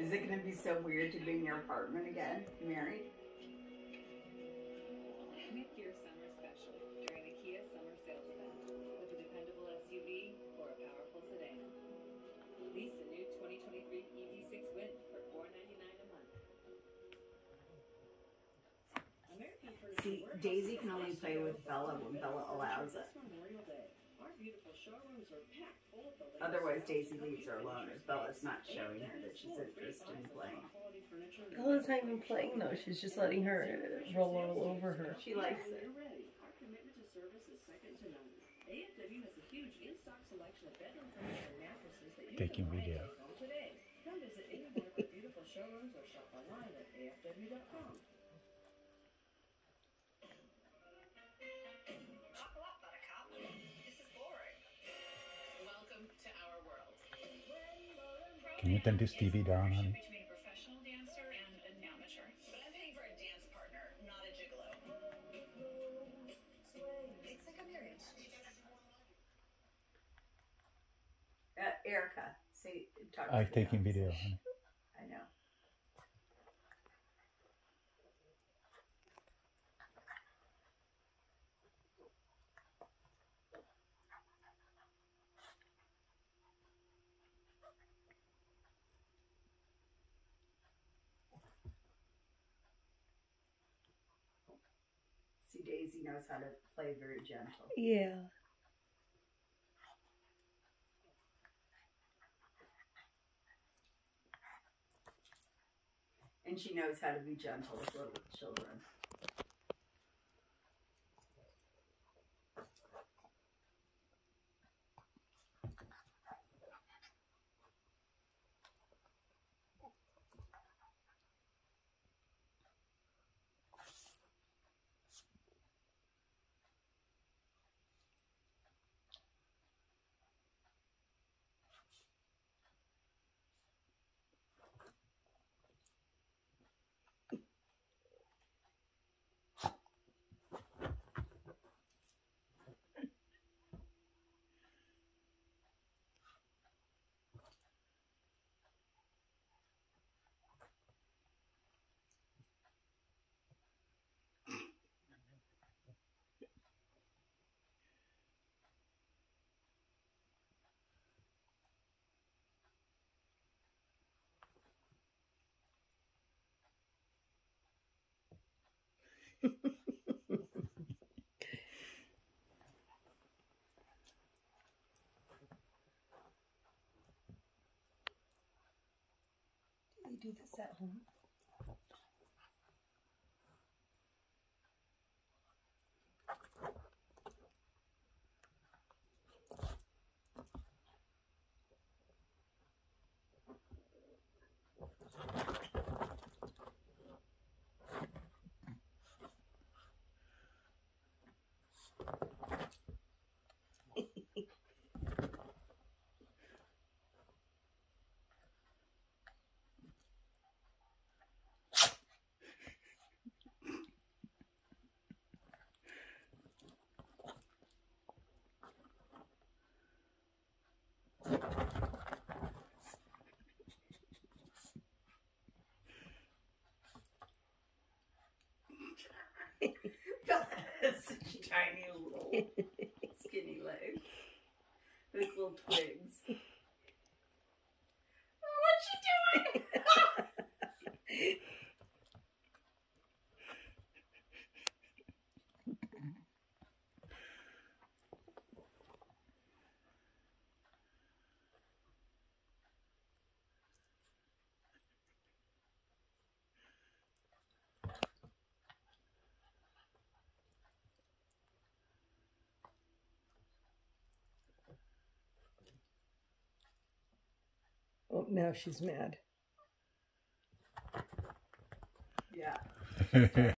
Is it going to be so weird to be in your apartment again, married? Meet Kia Summer Special during the Kia Summer Sales Event with a dependable SUV or a powerful sedan. Lease a new 2023 EV6 Win for $499 a month. See, Daisy can only play with Bella when Bella allows it. Otherwise, Daisy leaves her alone if Bella's not showing her that she's interested in playing. Bella's not even playing though. She's just letting her roll all over her. She likes it. Taking video. Come visit any one of our beautiful showrooms or shop online at afw.com. Buckle up, Buttercup. This is boring. Welcome to our world. Can you turn this TV down, honey? Between a professional dancer and an amateur. But I'm paying for a dance partner, not a gigolo. It's like a marriage. Erica, say, talk to I'm me. taking video, honey. I know. See, Daisy knows how to play very gentle. Yeah. And she knows how to be gentle with little children. Do they do this at home? Bella has such tiny little skinny legs. Like little twigs. Oh, what's she doing? Oh, now she's mad. Yeah.